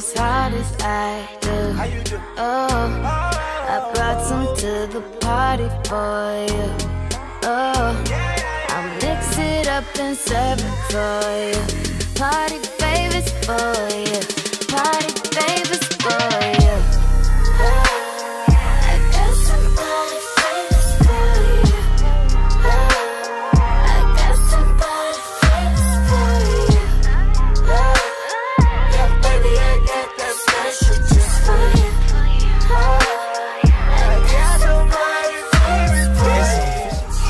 as hard as I do. Oh, I brought some to the party for you. Oh, I'll mix it up and serve it for you. Party favors for you. Party favors for you. I got some party favors for you. I got some party favors for you. Yeah, baby, I got that special just for you. I got some party favors for you.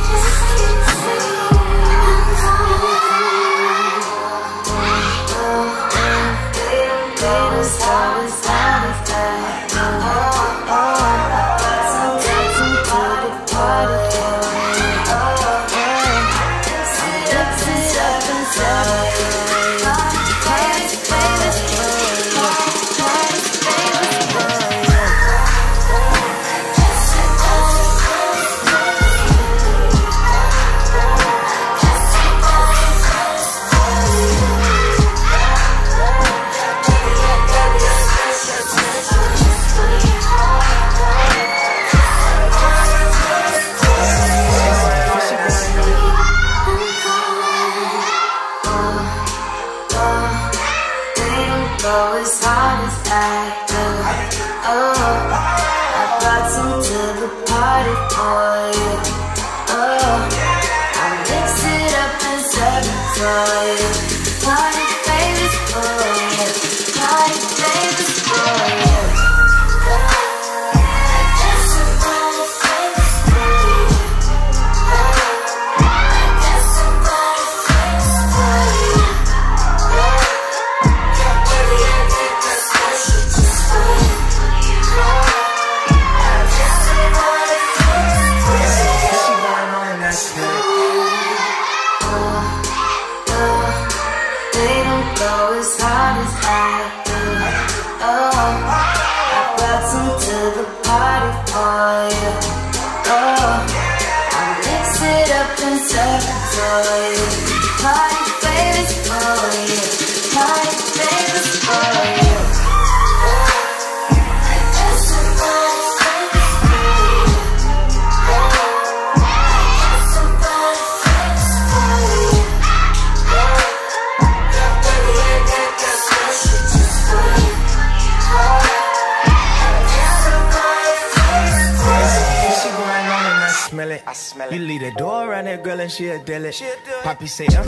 Go as hard as I do. Oh, I brought some to the party for you. Oh, I'll mix it up and serve it for you. Party favors for you. Party favors for you. I got some party favors for you. I got some party favors for you. They don't go as hard as I do. Oh, I brought some to the party for you. Oh, I'll mix it up and serve it for you. Party favors for you. Party favors for you. I got some party favors for you. I got some party favors for you. I smell it. You leave the door around that girl and she'll deal it. Poppy say,